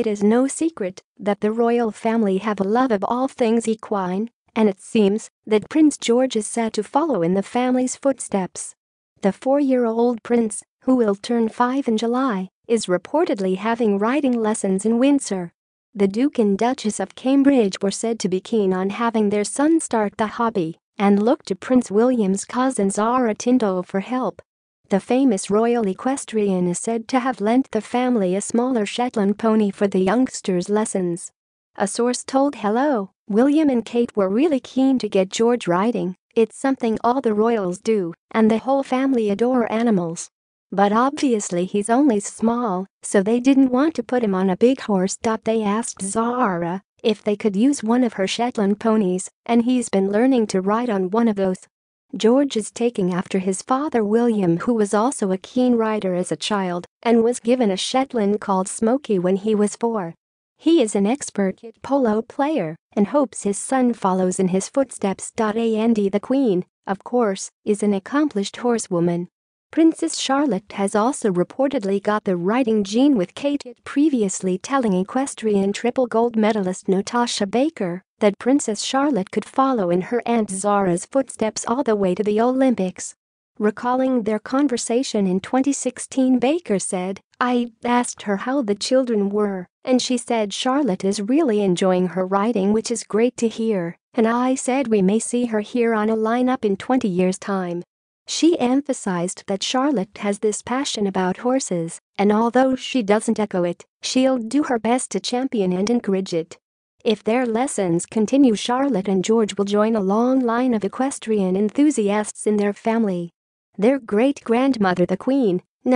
It is no secret that the royal family have a love of all things equine, and it seems that Prince George is set to follow in the family's footsteps. The 4-year-old prince, who will turn 5 in July, is reportedly having riding lessons in Windsor. The Duke and Duchess of Cambridge were said to be keen on having their son start the hobby and look to Prince William's cousin Zara Tindall for help. The famous royal equestrian is said to have lent the family a smaller Shetland pony for the youngsters' lessons. A source told Hello, William and Kate were really keen to get George riding. It's something all the royals do, and the whole family adore animals. But obviously he's only small, so they didn't want to put him on a big horse. They asked Zara if they could use one of her Shetland ponies, and he's been learning to ride on one of those. George is taking after his father William, who was also a keen rider as a child and was given a Shetland called Smokey when he was 4. He is an expert polo player and hopes his son follows in his footsteps. Andy, the Queen, of course, is an accomplished horsewoman. Princess Charlotte has also reportedly got the riding gene with Kate, previously telling equestrian triple gold medalist Natasha Baker that Princess Charlotte could follow in her Aunt Zara's footsteps all the way to the Olympics. Recalling their conversation in 2016, Baker said, "I asked her how the children were, and she said Charlotte is really enjoying her riding, which is great to hear, and I said we may see her here on a lineup in 20 years' time." She emphasized that Charlotte has this passion about horses, and although she doesn't echo it, she'll do her best to champion and encourage it. If their lessons continue, Charlotte and George will join a long line of equestrian enthusiasts in their family. Their great-grandmother, the Queen,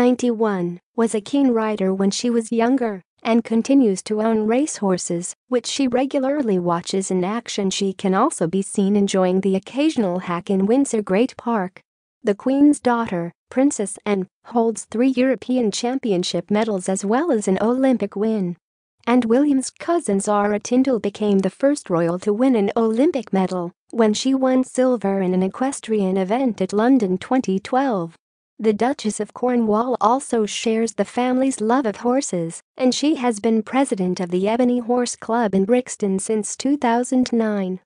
91, was a keen rider when she was younger and continues to own racehorses, which she regularly watches in action. She can also be seen enjoying the occasional hack in Windsor Great Park. The Queen's daughter, Princess Anne, holds 3 European Championship medals as well as an Olympic win. And William's cousin Zara Tindall became the first royal to win an Olympic medal when she won silver in an equestrian event at London 2012. The Duchess of Cornwall also shares the family's love of horses, and she has been president of the Ebony Horse Club in Brixton since 2009.